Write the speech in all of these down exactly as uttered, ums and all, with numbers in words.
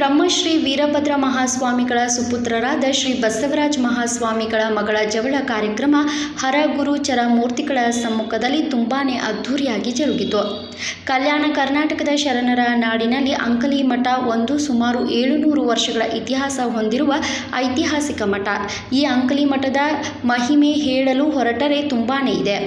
ಬ್ರಹ್ಮಶ್ರೀ ವೀರಭದ್ರ ಮಹಾಸ್ವಾಮಿಗಳ ಸುಪುತ್ರರಾದ ಶ್ರೀ ಬಸವರಾಜ ಮಹಾಸ್ವಾಮಿಗಳ ಮಗಳ ಜವಳ ಕಾರ್ಯಕ್ರಮ ಹರಗುರುಚರ ಮೂರ್ತಿಗಳ ಸಮ್ಮುಖದಲ್ಲಿ ತುಂಬಾನೇ ಅದ್ಧೂರಿಯಾಗಿ ಜರುಗಿತು. ಕಲ್ಯಾಣ ಕರ್ನಾಟಕದ ಶರಣರ ನಾಡಿನಲ್ಲಿ ಅಂಕಲಿ ಮಠ ಒಂದು ಸುಮಾರು ಏಳುನೂರು ವರ್ಷಗಳ ಇತಿಹಾಸ ಹೊಂದಿರುವ ಐತಿಹಾಸಿಕ ಮಠ. ಈ ಅಂಕಲಿ ಮಠದ ಮಹಿಮೆ ಹೇಳಲು ಹೊರಟರೆ ತುಂಬಾನೇ ಇದೆ.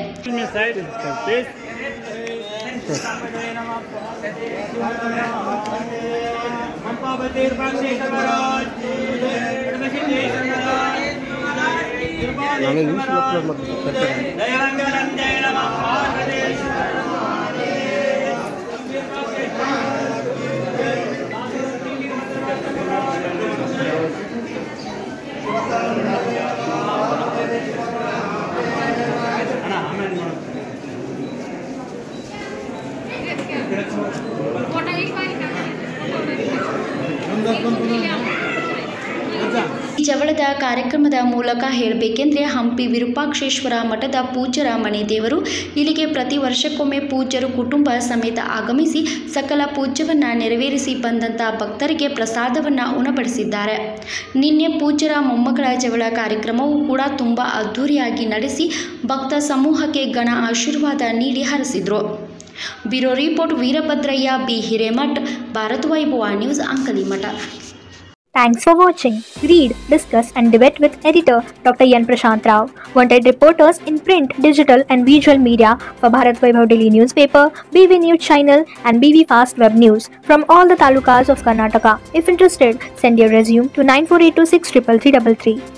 ಈ ಜವಳದ ಕಾರ್ಯಕ್ರಮದ ಮೂಲಕ ಹೇಳಬೇಕೆಂದರೆ ಹಂಪಿ ವಿರೂಪಾಕ್ಷೇಶ್ವರ ಮಠದ ಪೂಜ್ಯರ ಮನೆ ದೇವರು. ಇಲ್ಲಿಗೆ ಪ್ರತಿ ವರ್ಷಕ್ಕೊಮ್ಮೆ ಪೂಜ್ಯರು ಕುಟುಂಬ ಸಮೇತ ಆಗಮಿಸಿ ಸಕಲ ಪೂಜ್ಯವನ್ನು ನೆರವೇರಿಸಿ ಬಂದಂಥ ಭಕ್ತರಿಗೆ ಪ್ರಸಾದವನ್ನು ಉಣಬಡಿಸಿದ್ದಾರೆ. ನಿನ್ನೆ ಪೂಜ್ಯರ ಮೊಮ್ಮಗಳ ಜವಳ ಕಾರ್ಯಕ್ರಮವು ಕೂಡ ತುಂಬ ಅದ್ಧೂರಿಯಾಗಿ ನಡೆಸಿ ಭಕ್ತ ಸಮೂಹಕ್ಕೆ ಗಣ ಆಶೀರ್ವಾದ ನೀಡಿ ಹರಿಸಿದರು. Bureau report Veerabhadrayya B Hiremath, Bharat Vaibhava news, Ankali Math. Thanks for watching. Read, discuss and debate with editor Doctor Yan Prashant Rao. Wanted reporters in print, digital and visual media for Bharat Vaibhav Daily Newspaper, B V News Channel and B V Fast Web News from all the talukas of Karnataka. If interested, send your resume to nine four eight two six three three three three three.